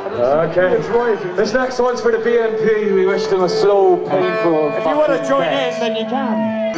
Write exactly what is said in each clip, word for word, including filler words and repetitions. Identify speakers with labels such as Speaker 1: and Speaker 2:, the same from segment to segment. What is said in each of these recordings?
Speaker 1: Okay. This next one's for the B N P. We wish them a slow, painful.
Speaker 2: If you want to join in, then you can.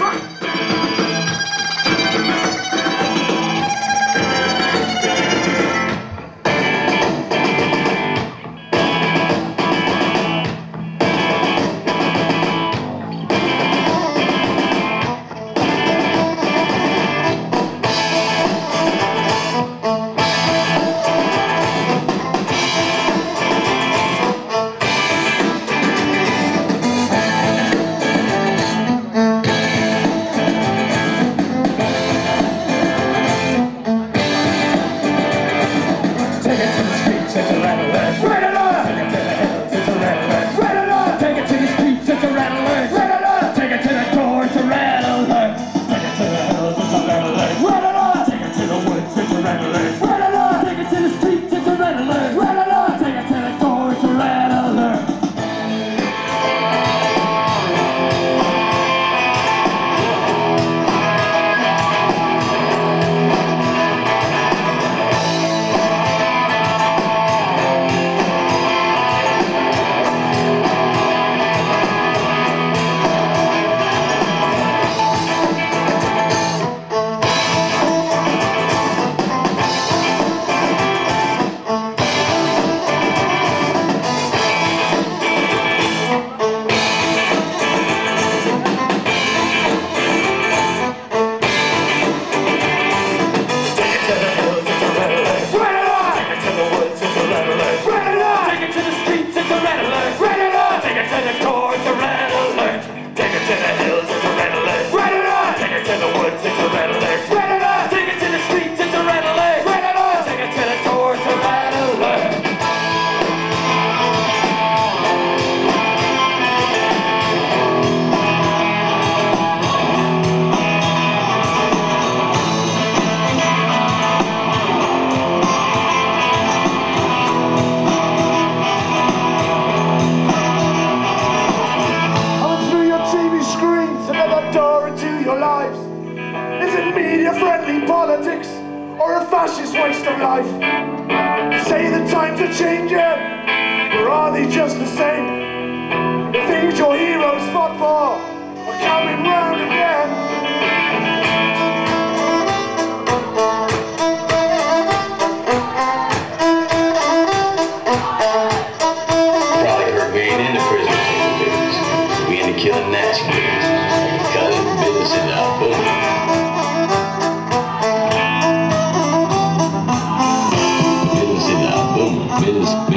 Speaker 3: Media-friendly politics or a fascist waste of life? Say the times are changing, or are they just the same? The things your heroes fought for are coming round again.
Speaker 4: Probably heard we ain't into prison business. We into killing Nazi kids. Because business is out booming. Business.